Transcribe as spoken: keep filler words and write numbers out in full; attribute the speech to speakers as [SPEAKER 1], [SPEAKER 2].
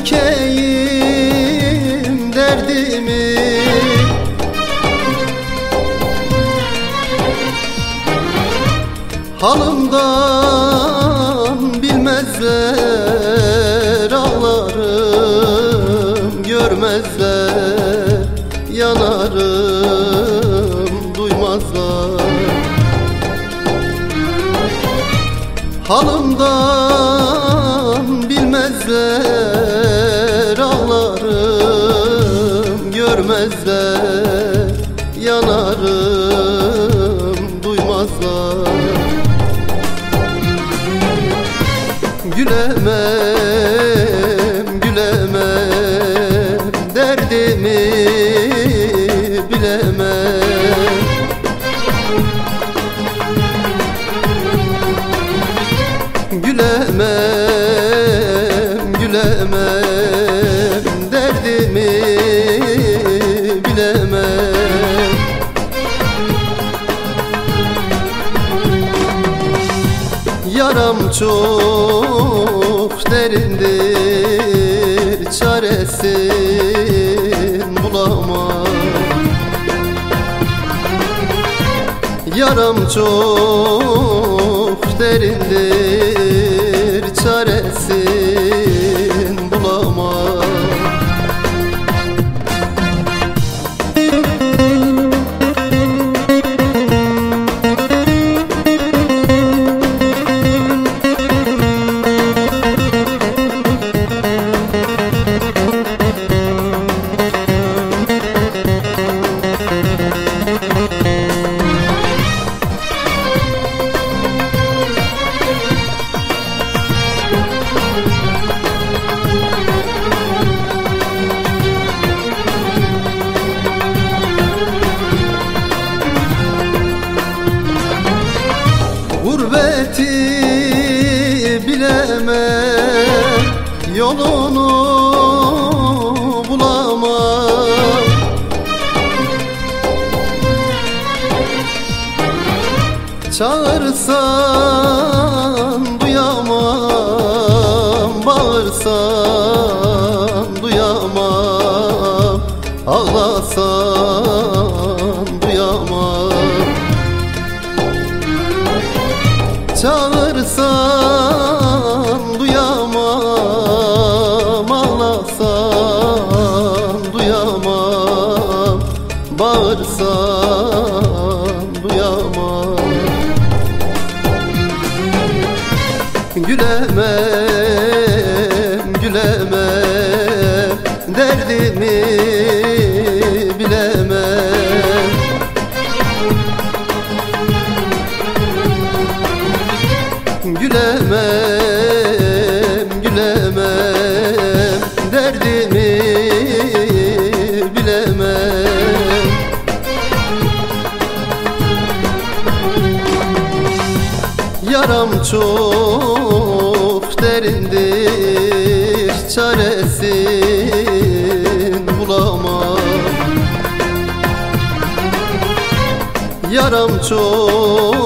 [SPEAKER 1] dökeyim derdimi, halımdan bilmezler, ağlarım görmezler, yanarım duymazlar. Halımdan bilmezler, ağlarım görmezler, yanarım duymazlar. Gülemem, gülemem, derdimi bilemem. Gülemem, gülemem, derdimi bilemem. Yaram çok derindir, çaresini bulamam. Yaram çok derindir, çaresini bulamam. Gurbeti bilemem, yolunu bulamam. Çağırsan duyamam, bağırsan duyamam, ağlasan duyamam. Çağırsan duyamam, ağlasan duyamam, bağırsan duyamam. Gülemem, gülemem, derdimi bilemem. Gülemem, gülemem, derdimi bilemem. Yaram çok derindir, çaresini bulamam. Yaram çok